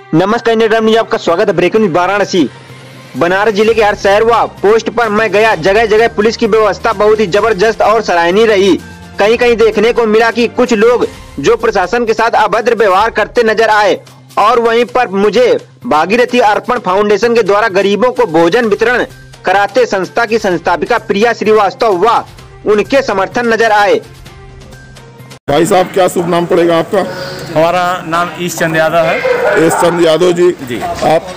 नमस्कार, India Time news आपका स्वागत है। Breaking news Varanasi. बनारस जिले के हर शहर व पोस्ट पर मैं गया, जगह जगह पुलिस की व्यवस्था बहुत ही जबरदस्त और सराहनीय रही। कहीं कहीं देखने को मिला कि कुछ लोग जो प्रशासन के साथ अभद्र व्यवहार करते नजर आए और वहीं पर मुझे भागीरथी अर्पण फाउंडेशन के द्वारा गरीबों को भोजन वितरण कराते संस्था की संस्थापिका प्रिया श्रीवास्तव व उनके समर्थन नजर आए। भाई साहब, क्या शुभ नाम पड़ेगा आपका? हमारा नाम ईश चंद यादव है। ईश चंद यादव जी। आप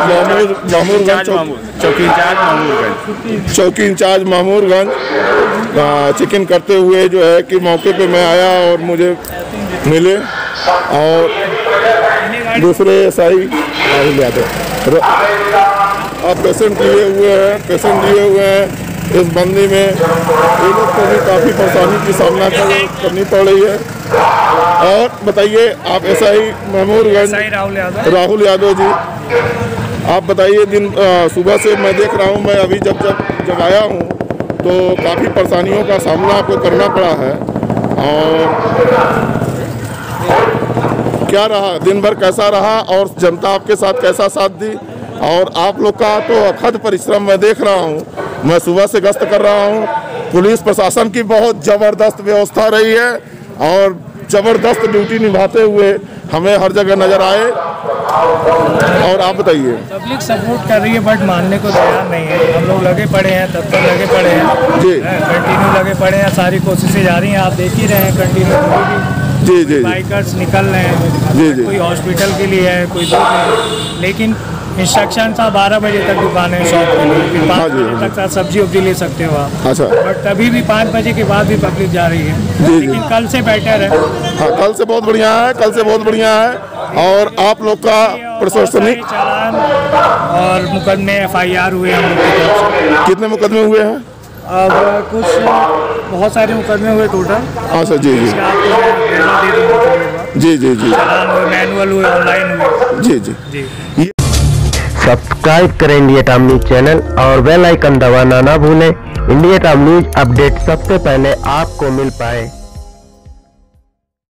चौकी इंचार्ज मामूरगंज चेक इन करते हुए जो है कि मौके पे मैं आया और मुझे मिले और दूसरे SI राहुल यादव। आप पेशेंट लिए हुए हैं इस बंदी में। ये लोग को भी काफ़ी परेशानी की सामना करनी पड़ रही है। और बताइए, आप SI मामूरगंज राहुल यादव जी, आप बताइए, दिन सुबह से मैं देख रहा हूँ, मैं अभी जब आया हूँ तो काफ़ी परेशानियों का सामना आपको करना पड़ा है। और क्या रहा दिन भर, कैसा रहा और जनता आपके साथ कैसा साथ दी? और आप लोग का तो अथक परिश्रम मैं देख रहा हूँ, मैं सुबह से गश्त कर रहा हूँ। पुलिस प्रशासन की बहुत ज़बरदस्त व्यवस्था रही है और ज़बरदस्त ड्यूटी निभाते हुए हमें हर जगह नज़र आए। और आप बताइए। पब्लिक सपोर्ट कर रही है बट मानने को तैयार नहीं है। हम लोग लगे पड़े हैं, तब तक लगे पड़े हैं जी, कंटिन्यू लगे पड़े हैं। सारी कोशिशें जारी हैं, आप देख ही रहे हैं कंटिन्यू। जी, बाइकर्स निकल रहे हैं, कोई हॉस्पिटल के लिए है, कोई दूर, लेकिन इंस्ट्रक्शन था 12 बजे तक दुकान है शॉप के लिए, फिर 5 बजे तक सब्जी वब्जी ले सकते हो आप। अच्छा। बट तभी भी 5 बजे के बाद भी पब्लिक जा रही है। लेकिन कल से बेटर है। हाँ, कल से बहुत बढ़िया है। और आप लोग का प्रशासनिक चालान और मुकदमे FIR हुए हैं। कितने मुकदमे हुए हैं? अब कुछ बहुत सारे मुकदमे हुए टोटल। अच्छा जी। चालान हुए, मैनुअल हुए, ऑनलाइन हुए। जी। सब्सक्राइब करें इंडिया टाइम न्यूज चैनल और बेल आइकन दबाना ना भूलें। इंडिया टाइम न्यूज अपडेट सबसे पहले आपको मिल पाए।